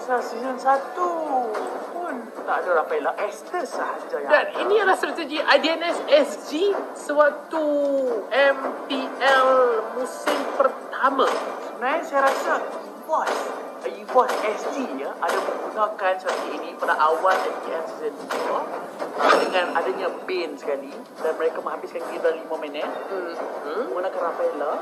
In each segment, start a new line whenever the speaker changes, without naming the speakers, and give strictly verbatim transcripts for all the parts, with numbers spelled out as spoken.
rasa season satu pun tak ada Rafaela Estes sahaja yang
Dan
ada.
ini adalah strategi I D N S S G sewaktu M P L musim pertama.
Sebenarnya saya rasa EVOS EVOS S G ya ada menggunakan strategi ini pada awal M P L season dua uh, dengan adanya Bane sekali dan mereka menghabiskan kira lima minit
Hmm.
menggunakan Rafaela.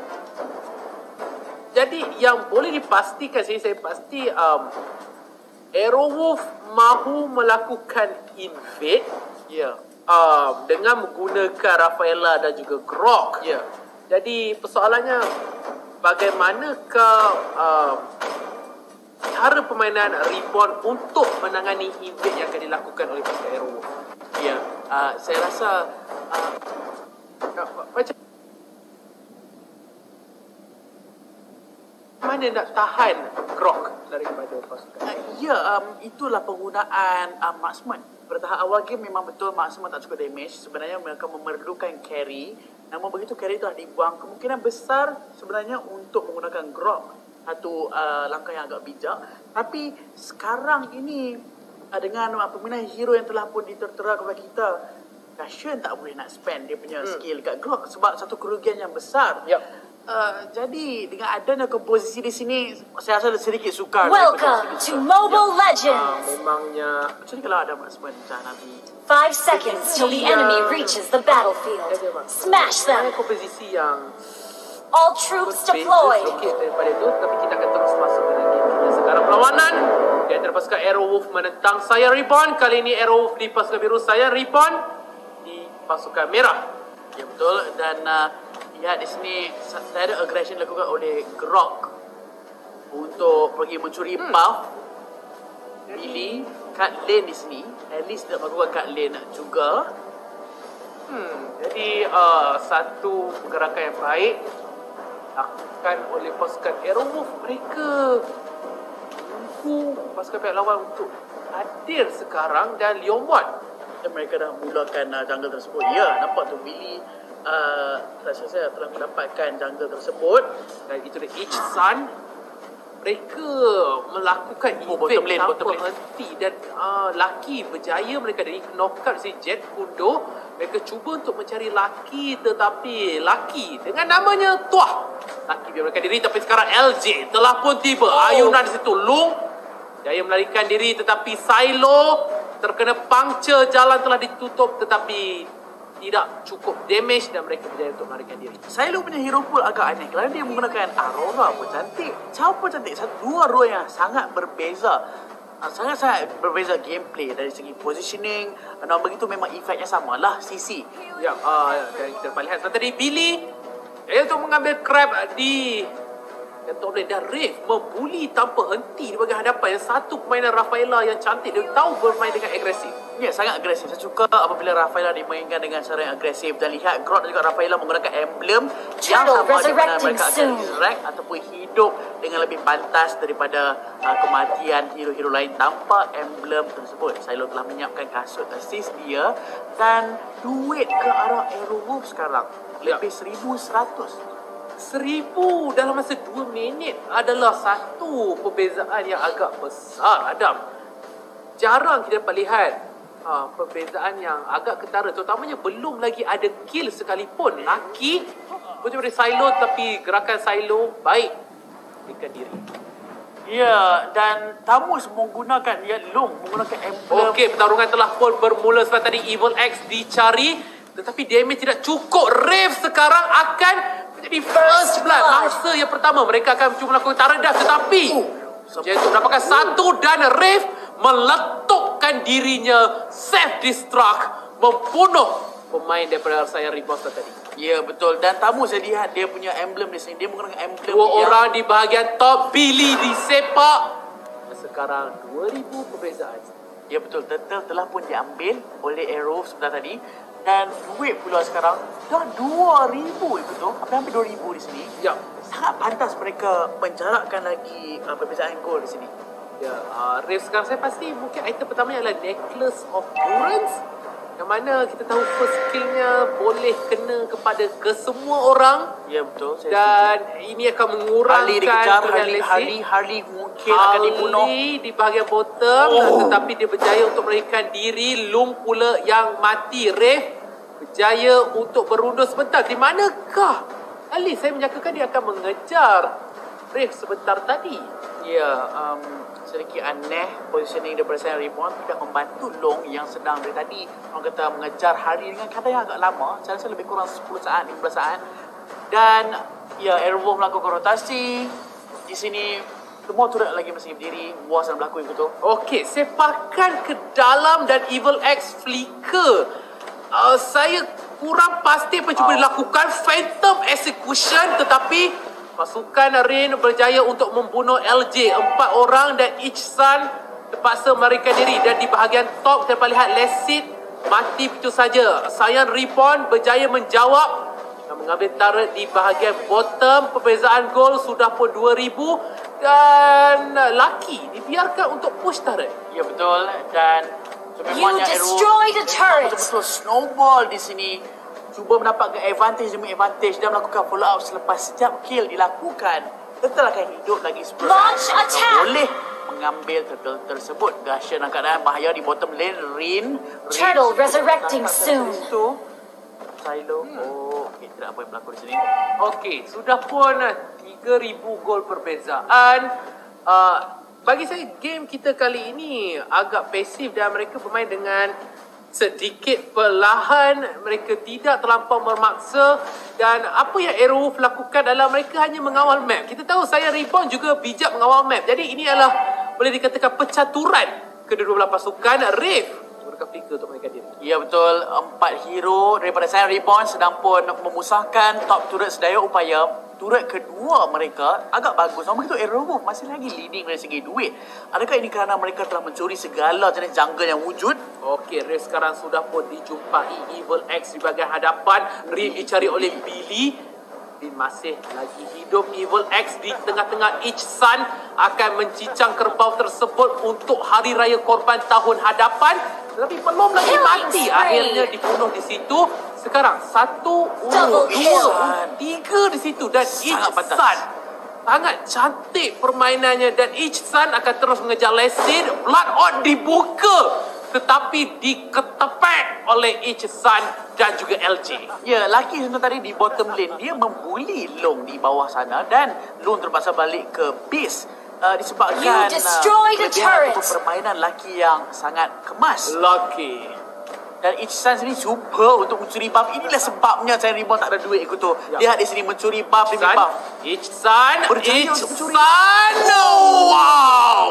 Jadi yang boleh dipastikan sini, saya pasti um, Aerowolf mahu melakukan invade
Ya.
um, dengan menggunakan Rafaela dan juga Grok.
Ya.
Jadi persoalannya bagaimanakah um, cara permainan Reborn untuk menangani invade yang akan dilakukan oleh pasukan Aerowolf.
Ya. Uh, saya rasa uh,
Macam mana nak tahan Grok daripada pasukan?
Uh, ya, um, itulah penggunaan uh, marksman. Pada tahap awal game memang betul marksman tak cukup damage. Sebenarnya mereka memerlukan carry. Namun begitu carry telah dibuang, kemungkinan besar sebenarnya untuk menggunakan Grok. Satu uh, langkah yang agak bijak. Tapi sekarang ini uh, dengan uh, permainan hero yang telah pun ditertera kepada kita, Kashin tak boleh nak spend dia punya hmm. skill kat Grok sebab satu kerugian yang besar.
Yep.
Uh, jadi dengan adanya komposisi di sini, saya rasa sedikit sukar.
Welcome to Mobile
Ah,
Legends.
memangnya
Macam ni kalau ada marksman macam Nabi.
Five seconds till the enemy reaches the battlefield. Smash
Ada
them.
komposisi yang
All troops
berbeza
deployed.
sedikit daripada itu, tapi kita akan terus masuk ke dalam game kita. Sekarang perlawanan di antara pasukan Aerowolf menentang Saiyan Reborn. Kali ini Aerowolf di pasukan biru, Saiyan Reborn di pasukan merah.
Ya betul. Dan uh, lihat di sini saya ada aggression dilakukan oleh Grok untuk pergi mencuri hmm. buff. Billy kat lane di sini, at least dia melakukan kat lane juga.
Hmm, jadi uh, satu pergerakan yang baik dilakukan oleh pasukan Aerowolf. Mereka menunggu pasukan pihak lawan untuk hadir sekarang dan Leomwan.
Dan mereka dah mulakan uh, jungle tersebut. Ya, nampak tu Billy uh, rasa saya telah mendapatkan jungle tersebut.
Dan itu dia Ichi-san. Mereka melakukan
Oh,
event
bottom lane,
tanpa
bottom lane.
henti. Dan uh, Lucky berjaya mereka dari knockout si Jet Kundo. Mereka cuba untuk mencari Lucky, tetapi Lucky dengan namanya Tuah. Lucky biar mereka diri, tapi sekarang L J telah pun tiba.
Oh.
Ayunan di situ. Lung jaya melarikan diri, tetapi Silo terkena puncture. Jalan telah ditutup, tetapi tidak cukup damage dan mereka berjaya untuk melarikan diri.
Silo punya hero pool agak aneh kerana dia menggunakan Aurora pun cantik. Cao pun cantik. Satu dua role yang sangat berbeza. Uh, sangat-sangat berbeza gameplay dari segi positioning. Uh, dan begitu memang efeknya sama lah C C.
Ya, uh, dan kita dapat lihat seperti tadi Billy dia untuk mengambil crab di dan top lane dan Rave membuli tanpa henti di bahagian hadapan. Yang satu permainan Rafaela yang cantik, dia tahu bermain dengan agresif.
Ya, sangat agresif. Saya suka apabila Rafaela dimainkan dengan cara yang agresif. Dan lihat Grok dan juga Rafaela menggunakan emblem yang
Turtle
sama di mana
resurrecting
mereka akan
soon.
resurrect ataupun hidup dengan lebih pantas daripada uh, kematian hero-hero lain tanpa emblem tersebut. Silo telah menyiapkan kasut assist dia dan duit ke arah Aerowolf sekarang. Lebih seribu seratus.
Seribu dalam masa dua minit adalah satu perbezaan yang agak besar, Adam. Jarang kita dapat lihat uh, perbezaan yang agak ketara, terutamanya belum lagi ada kill sekalipun. Lucky macam dari Silo, tapi gerakan Silo baik melarikan diri.
Ya, dan Tamus menggunakan ya Long menggunakan emblem.
Okey, pertarungan telah pun bermula setelah tadi Evil X dicari, tetapi damage tidak cukup. Rave sekarang akan menjadi first blood. Mangsa yang pertama mereka akan cuba melakukan taredah, tetapi dia untuk mendapatkan satu dan Rave meletupkan dirinya, self destruct, membunuh pemain daripada Saiyan Reborn tadi.
Ya, betul. Dan Tamus saya lihat dia punya emblem di sini. Dia menggunakan emblem
Dua
yang
orang di bahagian top, Billy disepak. Dan sekarang dua ribu perbezaan.
Ya betul, turtle telah pun diambil oleh Arrow sebentar tadi. Dan duit pula sekarang dah dua ribu betul. Hampir-hampir dua ribu di sini.
Ya.
Sangat pantas mereka menjarakkan lagi uh, perbezaan gol di sini.
Ya, uh, Rave sekarang saya pasti mungkin item pertamanya adalah Necklace of Durance. Yang mana kita tahu first skillnya boleh kena kepada kesemua orang.
Ya, betul. Saya
Dan ini akan mengurangkan
Harley dikejar,
pilihan
Harley,
lesi.
Harley, Harley mungkin akan dibunuh.
Harley di bahagian bottom,
Oh.
tetapi dia berjaya untuk melarikan diri. Lung pula yang mati. Ref berjaya untuk berundur sebentar. Di manakah Harley? Saya menyangkakan dia akan mengejar Ref sebentar tadi.
Ya, um, sedikit aneh positioning daripada saya Reborn tidak membantu Long yang sedang dari tadi orang kata mengejar Harley dengan kadar yang agak lama. Saya rasa lebih kurang sepuluh saat, lima belas saat. Dan ya, Airwolf melakukan rotasi. Di sini semua turret lagi masih berdiri. War sedang berlaku betul.
Okey, sepakan ke dalam dan Evil X flicker. Uh, saya kurang pasti apa yang cuba
Oh.
dilakukan. Phantom Execution, tetapi pasukan Rain berjaya untuk membunuh L J. Empat orang dan Ichsan terpaksa melarikan diri. Dan di bahagian top kita dapat lihat Lesit mati begitu saja. Sayan Reborn berjaya menjawab dan mengambil turret di bahagian bottom. Perbezaan gol sudah pun dua ribu. Dan Lucky dibiarkan untuk push turret.
Ya, betul. Dan
You destroyed a turret.
betul-betul snowball di sini. Cuba mendapatkan advantage demi advantage dan melakukan follow up selepas setiap kill dilakukan. Turtle akan hidup lagi sepuluh
Launch
saat. Mereka
attack.
boleh mengambil turtle tersebut. Dahsyat dalam keadaan bahaya di bottom lane. Rin. Rin
Turtle resurrecting soon.
Itu. Silo. Oh, okay, tidak apa yang berlaku di sini.
Okey, sudah pun tiga ribu gol perbezaan. Uh, bagi saya game kita kali ini agak pasif dan mereka bermain dengan sedikit perlahan. Mereka tidak terlampau memaksa. Dan apa yang Airwolf lakukan adalah mereka hanya mengawal map. Kita tahu saya Reborn juga bijak mengawal map. Jadi ini adalah boleh dikatakan percaturan kedua-dua belah pasukan. Rave menggunakan flicker untuk melarikan diri.
Ya, betul. Empat hero daripada saya Reborn sedang pun memusahkan top turret sedaya upaya. Turret kedua mereka agak bagus. Namun begitu Airwolf masih lagi leading dari segi duit. Adakah ini kerana mereka telah mencuri segala jenis jungle yang wujud?
Okey, Rave sekarang sudah pun dijumpai Evil X di bahagian hadapan. Rave dicari oleh Billy. Bin masih lagi hidup. Evil X di tengah-tengah Ichsan akan mencincang kerbau tersebut untuk hari raya korban tahun hadapan. Tetapi belum lagi
Killing
mati.
spree.
Akhirnya dibunuh di situ. Sekarang satu,
Double
dua,
kill.
tiga di situ. Dan
Sangat pantas.
Ichsan sangat cantik permainannya. Dan Ichsan akan terus mengejar Lesid. Blood Odd dibuka. Tetapi diketepek oleh Ichsan dan juga L J.
Ya, Lucky sebentar tadi di bottom lane. Dia membuli Long di bawah sana. Dan Long terpaksa balik ke base. Uh, disebabkan
You destroyed a
kelebihan
turret.
ataupun permainan Lucky yang sangat kemas.
Lucky.
Dan Ichsan sini cuba untuk mencuri buff. Inilah sebabnya saya Reborn tak ada duit ikut tu.
Ya.
Lihat di sini mencuri buff demi
Ichsan,
buff.
Ichsan,
Berjaya untuk mencuri.
Ichsan, oh, wow.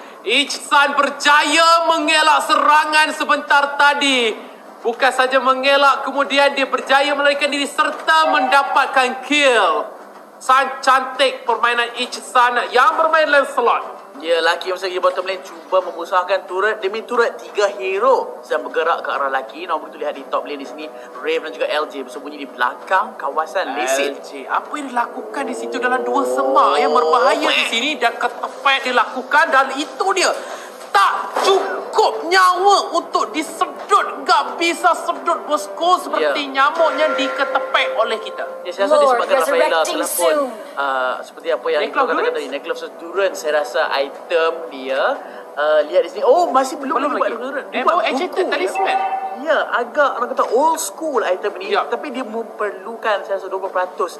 Ichsan berjaya mengelak serangan sebentar tadi. Bukan saja mengelak, kemudian dia berjaya melarikan diri serta mendapatkan kill. Sangat cantik permainan Ichsan yang bermain Lancelot.
Ya, Lucky yang lagi di bottom lane cuba memusahkan turret demi turret. Tiga hero sedang bergerak ke arah Lucky. Namun begitu lihat di top lane di sini, Rave dan juga L J bersembunyi di belakang kawasan Lesit.
L J, apa yang dilakukan di situ dalam dua semak yang berbahaya di sini dan ketepek dilakukan dan itu dia. Tak cukup nyawa untuk disedut. Tak bisa sedut bosku seperti
Ya.
nyamuknya diketepek oleh kita.
Ya, saya rasa
Lord,
disebabkan Rafaela
resurrecting
telah pun
soon.
uh, seperti apa yang
Necklace
kau katakan
Durance?
tadi, Necklace of Durance. Saya rasa item dia uh, lihat di sini. Oh, masih belum
Belum
dibuat
lagi.
Durance.
Eh,
Dibuat
baru enchanted
buku.
talisman.
Ya, agak orang kata old school item ni.
Ya.
Tapi dia memerlukan saya rasa dua puluh peratus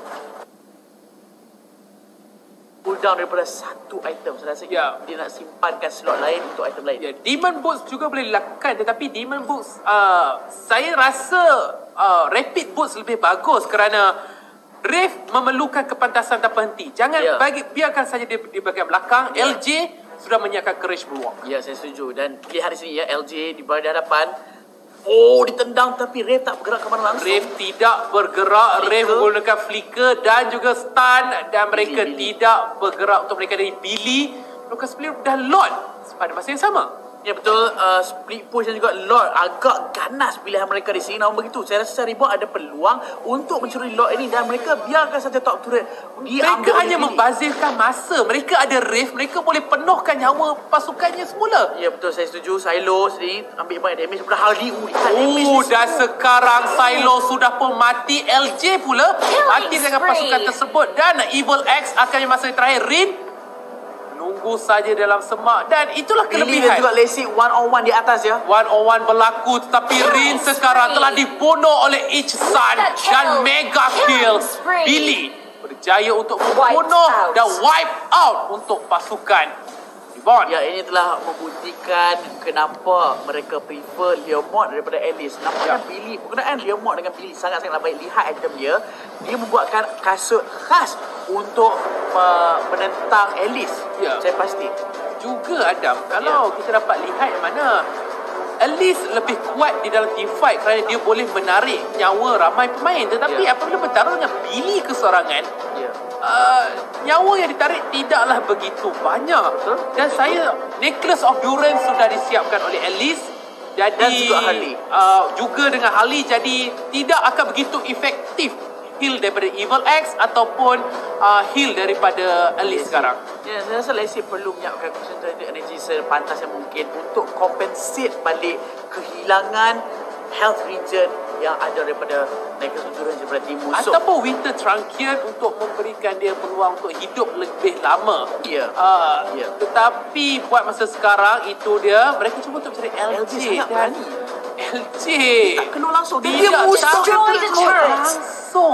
cooldown daripada satu item. Saya rasa
Ya.
dia nak simpankan slot lain untuk item lain.
Ya, Demon Boots juga boleh dilakukan tetapi Demon Boots uh, saya rasa uh, Rapid Boots lebih bagus kerana Rave memerlukan kepantasan tanpa henti. Jangan
Ya.
bagi biarkan saja dia di bahagian belakang.
Ya.
L J sudah menyiapkan Courage Bulwark.
Ya, saya setuju. Dan lihat di sini ya, L J di bahagian hadapan. Oh, ditendang tapi Rave tak bergerak ke mana langsung.
Rave tidak bergerak.
Flicker.
Rave menggunakan flicker dan juga stun dan mereka
Billy, Billy.
tidak bergerak untuk mereka dari Billy. Lucas Split dan Lord pada masa yang sama.
Ya betul, uh, split push dan juga Lord agak ganas pilihan mereka di sini. Namun begitu, saya rasa Reebok ada peluang untuk mencuri Lord ini dan mereka biarkan saja top turret diambil.
Mereka hanya membazirkan masa. Mereka ada Wraith, mereka boleh penuhkan nyawa pasukannya semula.
Ya betul, saya setuju. Silo sendiri ambil banyak damage daripada Harley. Uh, lihat damage
Oh,
ni
dan
semua.
sekarang Silo sudah pun mati. L J pula mati dengan pasukan tersebut. Dan Evil X akan yang masa terakhir. Rin menunggu saja dalam semak. Dan itulah
Billy dan
kelebihan.
juga Lacey one on one di atas ya.
One on one berlaku, tetapi Rin sekarang telah dibunuh oleh Ichisan dan mega kill. Billy berjaya untuk membunuh dan wipe out untuk pasukan Reborn.
Ya, ini telah membuktikan kenapa mereka prefer Leomord daripada Alice. Nampaknya
Ya.
Billy, penggunaan Leomord dengan Billy sangat-sangat baik. Lihat item dia. Dia membuatkan kasut khas untuk uh, menentang Alice.
Ya.
Saya pasti.
Juga Adam, kalau kita dapat lihat mana Alice lebih kuat di dalam team fight kerana dia boleh menarik nyawa ramai pemain. Tetapi
Ya.
apabila bertarung dengan Billy kesorangan,
Ya.
uh, nyawa yang ditarik tidaklah begitu banyak.
Betul.
Dan saya, Necklace of Durance sudah disiapkan oleh Alice. Jadi,
Dan juga Harley.
Uh, juga dengan Harley, jadi tidak akan begitu efektif heal daripada Evil X ataupun uh, heal daripada Alice sekarang.
Ya, saya rasa Lacey perlu menyiapkan concentrated energy sepantas yang mungkin untuk compensate balik kehilangan health regen yang ada daripada Necklace of Durance daripada tim musuh.
Ataupun Winter Trunkian untuk memberikan dia peluang untuk hidup lebih lama.
Ya.
Uh,
Ya.
Tetapi buat masa sekarang itu dia, mereka cuba untuk mencari L J,
L J sangat
dan
berani.
L J
Tak keluar langsung. Dia,
tidak
dia musuh.
tahu
Destroy the
keluar
turret.
langsung.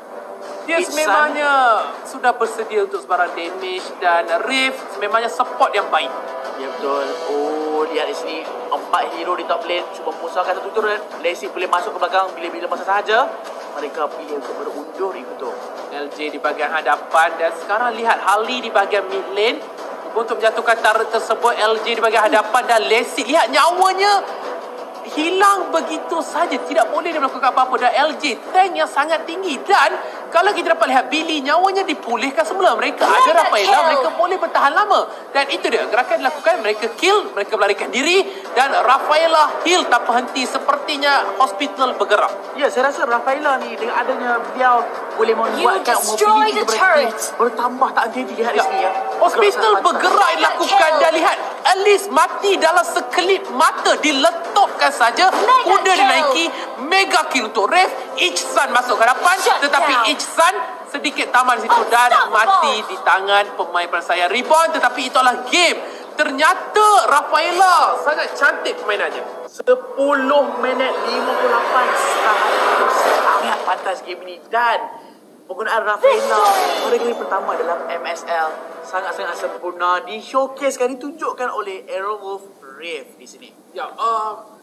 Dia
Iksan.
sememangnya sudah bersedia untuk sebarang damage dan Rift sememangnya support yang baik.
Ya betul. Oh, lihat di sini. Empat hero di top lane cuba memusnahkan satu turret. Lacey boleh masuk ke belakang bila-bila masa sahaja. Mereka pilih untuk berundur itu.
L J di bahagian hadapan dan sekarang lihat Harley di bahagian mid lane untuk menjatuhkan turret tersebut. L J di bahagian hadapan dan Lacey lihat nyawanya hilang begitu saja, tidak boleh dia melakukan apa-apa. Dan L J tank yang sangat tinggi, dan kalau kita dapat lihat Billy nyawanya dipulihkan semula. Mereka ada
Mega
Rafaela,
kill.
mereka boleh bertahan lama. Dan itu dia gerakan dilakukan, mereka kill, mereka melarikan diri dan Rafaela heal tanpa henti. Sepertinya hospital bergerak.
Ya, saya rasa Rafaela ni dengan adanya beliau boleh membuatkan
destroy
mobility
the
kepada tim
turret.
bertambah tak henti-henti. Lihat di sini ya.
Hospital
Gerak
bergerak
Mega
dilakukan
kill.
dan lihat Alice mati dalam sekelip mata, diletupkan saja.
Mega
Kuda
kill.
dinaiki, mega kill untuk Ref. Ichsan masuk ke hadapan,
Shut
tetapi
down.
Ichsan sedikit taman situ dan
Unstoppable.
mati di tangan pemain penyelesaian Reborn. Tetapi itu adalah game. Ternyata Rafaela sangat cantik permainannya.
sepuluh minit lima puluh lapan sangat, sangat pantas game ini. Dan penggunaan Rafaela pada kali pertama dalam M S L sangat-sangat sempurna, di showcasekan, ditunjukkan oleh Aerowolf Rave di sini.
Ya, uh,